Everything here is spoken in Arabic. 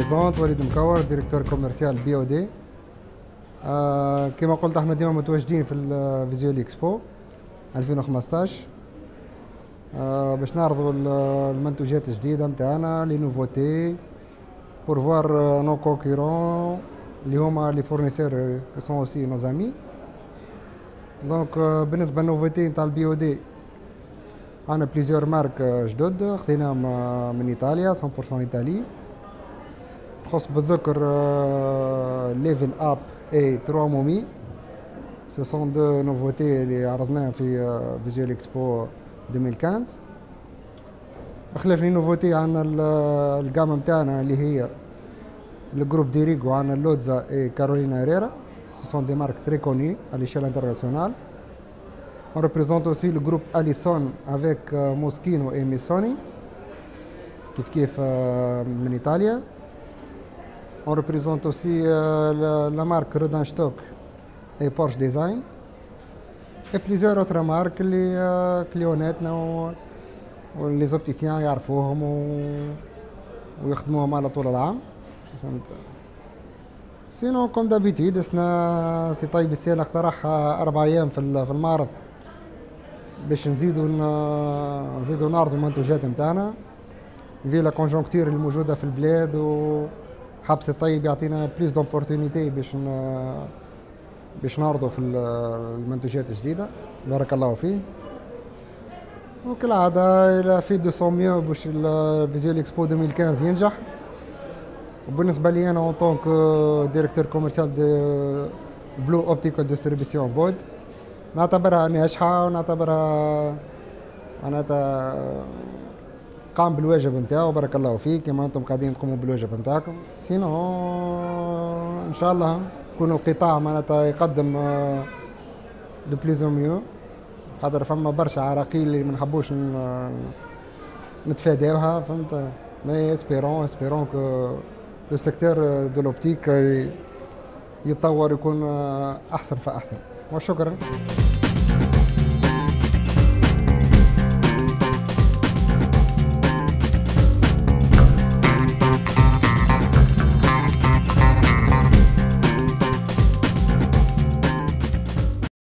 بريزونت وليد مكور ديريكتور كوميرسيال بي او دي. كما قلت احنا ديما متواجدين في الفيزيول اكسبو 2015 باش نعرضوا المنتوجات الجديده نتاعنا لي نوفوتي بور فوار نو كونكورون اللي هما لي فورنيسور سون اوسي نو زامي. دونك بالنسبه للنوفوتي نتاع البي او دي عندنا بليزيور مارك جدد خذيناهم من ايطاليا 100% ايطالي. تخص بالذكر ليفل اب اي 3 مومي، سو سون دو نوفوتي اللي عرضناها في فيزيول اكسبو 2015. بخلاف لي نوفوتي عندنا الجاما نتاعنا اللي هي الجروب ديريغو، عندنا لوتزا اي كارولينا هيريرا، سو سون دي مارك تري كوني à l'échelle internationale. On représente aussi le groupe Allison avec Moschino et Missoni كيف من إيطاليا. On représente aussi la marque Rodenstock et Porsche Design et plusieurs autres marques اللي كليوناتنا واللي زوبتيسيان يعرفوهم ويخدموهم على طول العام. فهمت؟ سينو كوم دابيتيد سي طيب السيل اقترح 4 أيام في المعرض باش نزيدو نعرضوا المنتوجات نتاعنا في لا كونجونكتور الموجوده في البلاد، وحبس الطيب يعطينا بليس دوبورتونيتي باش نعرضوا في المنتوجات الجديده. بارك الله فيه. وكالعاده الى في 200 باش الفيزيول اكسبو 2015 ينجح. وبالنسبه لي انا اون طونك ديريكتور كوميرسيال دو بلو اوبتيكال ديستريبيسيون بود نعتبرها ناجحه ونعتبرها معناتها قام بالواجب نتاعو. بارك الله فيك كما انتم قاعدين تقوموا بالواجب نتاعكم. سينو ان شاء الله يكون القطاع معناتها يقدم دو بليز او ميو، خاطر فما برشا عراقيل اللي ما نحبوش نتفاداوها. فهمت؟ مي اسبيرون كو لو سيكتور دو لوبتيك يتطور يكون احسن فاحسن. وشكرا.